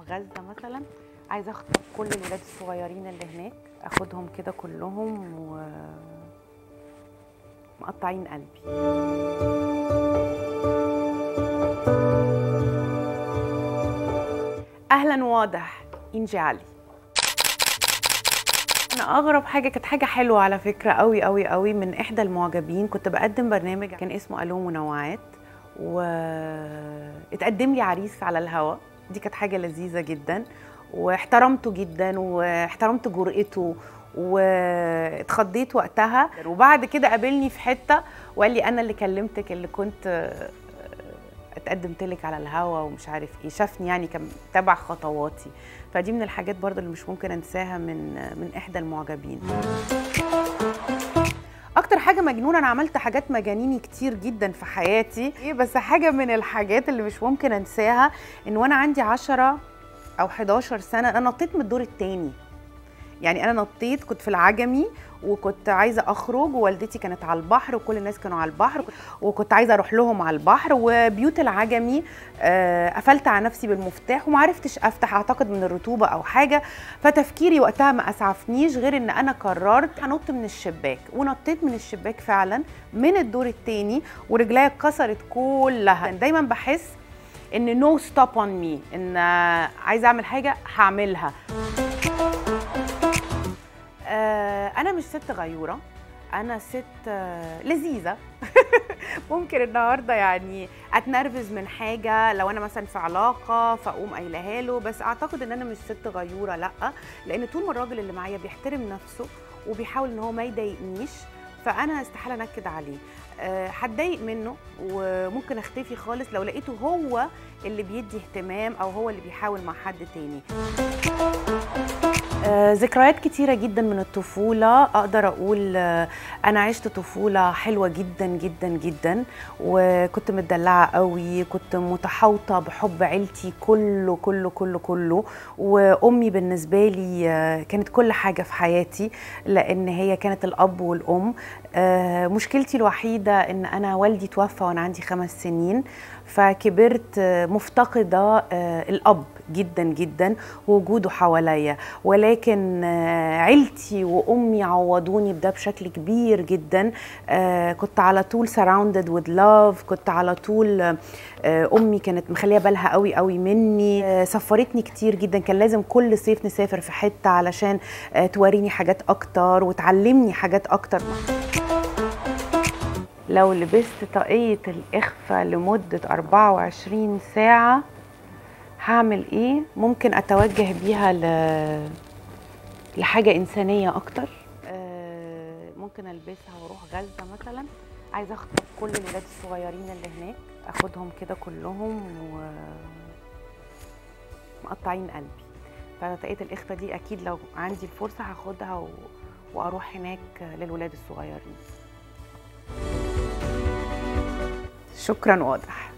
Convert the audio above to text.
غزة مثلا، عايزه اخطب كل الولاد الصغيرين اللي هناك، اخدهم كده كلهم ومقطعين قلبي. اهلا واضح انجي علي. انا اغرب حاجه كانت حاجه حلوه على فكره قوي قوي قوي، من احدى المعجبين كنت بقدم برنامج كان اسمه الو منوعات، واتقدم لي عريس على الهوا. دي كانت حاجه لذيذه جدا، واحترمته جدا واحترمت جرأته واتخضيت وقتها. وبعد كده قابلني في حته وقال لي انا اللي كلمتك، اللي كنت اتقدمت لك على الهوا ومش عارف ايه. شافني يعني كان تابع خطواتي، فدي من الحاجات برضه اللي مش ممكن انساها من احدى المعجبين. اكتر حاجه مجنونه، انا عملت حاجات مجانيني كتير جدا في حياتي، بس حاجه من الحاجات اللي مش ممكن انساها ان وانا عندي 10 او 11 سنه انا نطيت من الدور الثاني. يعني انا نطيت، كنت في العجمي وكنت عايزه اخرج، ووالدتي كانت على البحر وكل الناس كانوا على البحر، وكنت عايزه اروح لهم على البحر، وبيوت العجمي قفلت على نفسي بالمفتاح وما عرفتش افتح، اعتقد من الرطوبه او حاجه. فتفكيري وقتها ما اسعفنيش غير ان انا قررت انط من الشباك، ونطيت من الشباك فعلا من الدور الثاني، ورجليا اتكسرت كلها. دايما بحس ان نو ستوب اون مي، ان عايزه اعمل حاجه هعملها. أنا مش ست غيورة، أنا ست لذيذة. ممكن النهارده يعني أتنرفز من حاجة لو أنا مثلا في علاقة فأقوم قايلها له، بس أعتقد إن أنا مش ست غيورة، لأ، لأن طول ما الراجل اللي معايا بيحترم نفسه وبيحاول إن هو ما يضايقنيش، فأنا استحالة أنكد عليه. هتضايق منه وممكن أختفي خالص لو لقيته هو اللي بيدي اهتمام أو هو اللي بيحاول مع حد تاني. ذكريات كتيرة جدا من الطفولة، أقدر أقول أنا عشت طفولة حلوة جدا جدا جدا، وكنت متدلعة قوي، كنت متحوطة بحب عيلتي كله كله كله كله، وأمي بالنسبة لي كانت كل حاجة في حياتي، لأن هي كانت الأب والأم. مشكلتي الوحيدة إن أنا والدي توفى وأنا عندي 5 سنين، فكبرت مفتقدة الأب جدا جدا ووجوده حواليا، ولكن عيلتي وأمي عوضوني بده بشكل كبير جدا. كنت على طول surrounded with love، كنت على طول أمي كانت مخلية بالها قوي قوي مني، سفرتني كتير جدا، كان لازم كل صيف نسافر في حتة علشان توريني حاجات أكتر وتعلمني حاجات أكتر. لو لبست طاقية الإخفاء لمدة 24 ساعة هعمل إيه؟ ممكن أتوجه بيها لحاجة إنسانية أكتر. ممكن ألبسها وأروح غزة مثلا، عايزة أخطب كل الولاد الصغيرين اللي هناك، أخدهم كده كلهم ومقطعين قلبي. فطاقية الإخفاء دي أكيد لو عندي الفرصة هاخدها وأروح هناك للولاد الصغيرين. شكرا واضح.